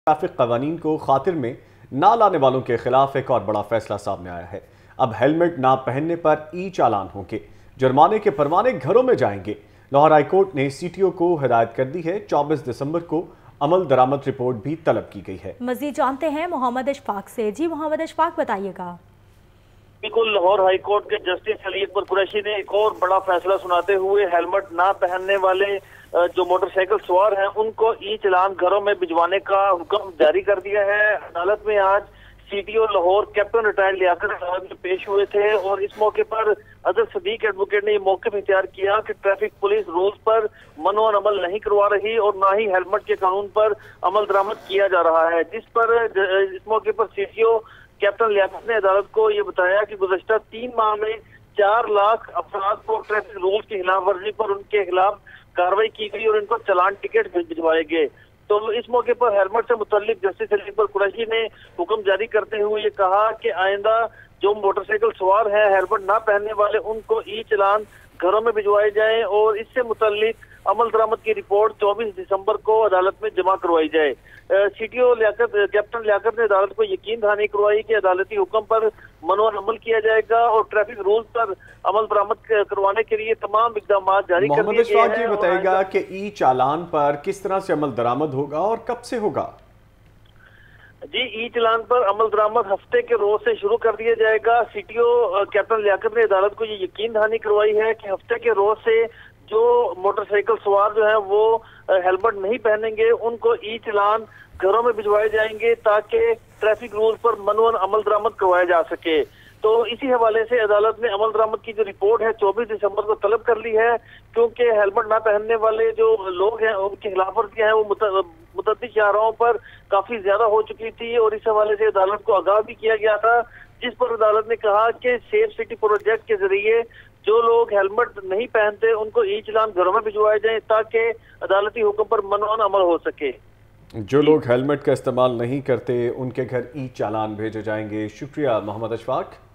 Traffic कवानीन को खातिर में ना लाने वालों के खिलाफ एक और बड़ा फैसला सामने आया है। अब हेलमेट ना पहनने पर ई चालान होंगे, जुर्माने के परवाने घरों में जाएंगे। लाहौर हाई कोर्ट ने सीटीओ को हिदायत कर दी है। 24 दिसंबर को अमल दरामद रिपोर्ट भी तलब की गई है। मजीद जानते हैं मोहम्मद अशफाक से। जी मोहम्मद अशफाक, बताइएगा। बिल्कुल, लाहौर हाई कोर्ट के जस्टिस अली अकबर कुरैशी ने एक और बड़ा फैसला सुनाते हुए हेलमेट ना पहनने वाले जो मोटरसाइकिल सवार हैं उनको ई चालान घरों में भिजवाने का हुक्म जारी कर दिया है। अदालत में आज CTO Lahore captain retired Liaquat अदालत में पेश हुए थे और इस मौके पर अजहर सदीक एडवोकेट ने ये मौके इख्तियार किया कि ट्रैफिक पुलिस रूल्स पर मनोअन अमल नहीं करवा रही और ना ही हेलमेट के कानून पर अमल दरामद किया जा रहा है। जिस पर इस मौके पर सीटीओ कैप्टन लियाकत ने अदालत को ये बताया कि गुज़श्ता 3 माह में 4 लाख अफराद को ट्रैफिक रूल्स की खिलाफ वर्जी पर उनके खिलाफ कार्रवाई की गई और इनको चालान टिकट भिजवाए गए। तो इस मौके पर हेलमेट से मुतल्लिक जस्टिस अली अकबर कुरैशी ने हुक्म जारी करते हुए ये कहा कि आइंदा जो मोटरसाइकिल सवार हैं हेलमेट ना पहनने वाले उनको ई चालान घरों में भिजवाए जाएं और इससे मुतल्लिक अमल दरामद की रिपोर्ट 24 दिसंबर को अदालत में जमा करवाई जाए। सीटीओ कैप्टन लियाकत ने अदालत को यकीन दहानी करवाई कि अदालती हुक्म पर मनोअन अमल किया जाएगा और ट्रैफिक रूल्स पर अमल दरामद करवाने के लिए तमाम इक़दाम जारी कर दिए गए हैं। मोहम्मद अशफाक बताएगा कि ई चालान पर किस तरह से अमल दरामद होगा और कब से होगा? जी, ई चालान पर अमल दरामद हफ्ते के रोज से शुरू कर दिया जाएगा। सीटीओ कैप्टन लियाकत ने अदालत को ये यकीन दहानी करवाई है कि हफ्ते के रोज से जो मोटरसाइकिल सवार जो है वो हेलमेट नहीं पहनेंगे उनको ई चालान घरों में भिजवाए जाएंगे ताकि ट्रैफिक रूल्स पर मनोअन अमल दरामद करवाया जा सके। तो इसी हवाले से अदालत ने अमल दरामद की जो रिपोर्ट है 24 दिसंबर को तलब कर ली है, क्योंकि हेलमेट ना पहनने वाले जो लोग हैं उनकी खिलाफ वर्जियां हैं वो मुतअद्दिद शाहराहों पर काफी ज्यादा हो चुकी थी और इस हवाले से अदालत को आगाह भी किया गया था, जिस पर अदालत ने कहा कि सेफ सिटी प्रोजेक्ट के जरिए जो लोग हेलमेट नहीं पहनते उनको ई चालान घरों में भिजवाए जाए ताकि अदालती हुक्म पर मनोअन अमल हो सके। जो लोग हेलमेट का इस्तेमाल नहीं करते उनके घर ई चालान भेजे जाएंगे। शुक्रिया मोहम्मद अशफाक।